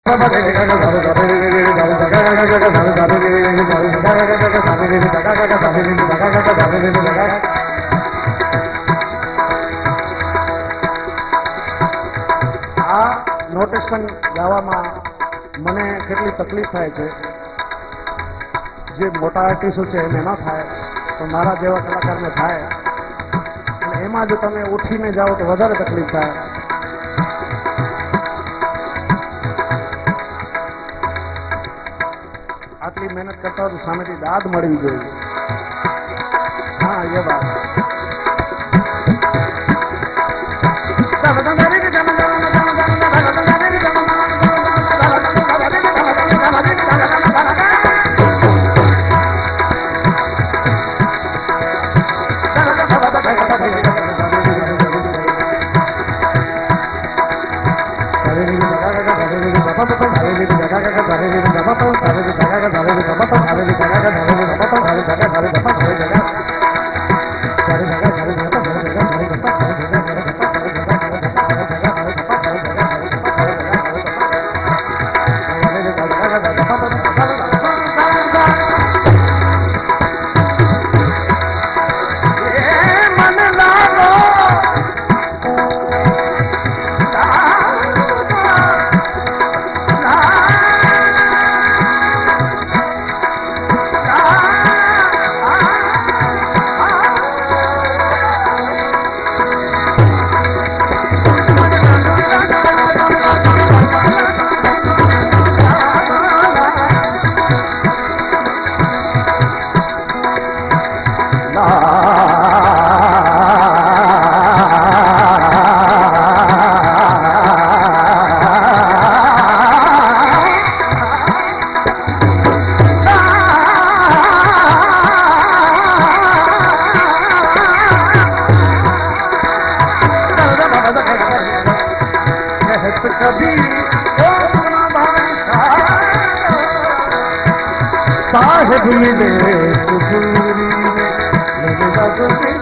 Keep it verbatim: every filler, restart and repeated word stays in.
આ નોટેશન ગાવામાં મને કેટલી તકલીફ થાય છે, જે મોટા આર્ટિસ્ટો છે એને ન થાય તો મારા જેવા કલાકારને થાય, અને એમાં જો તમે ઉઠીને જાઓ તો વધારે તકલીફ થાય. આટલી મહેનત કરતા હોય તો સામેથી દાદ મળવી જોઈએ. હા, એ વાત साहेब मिले सुकूरी में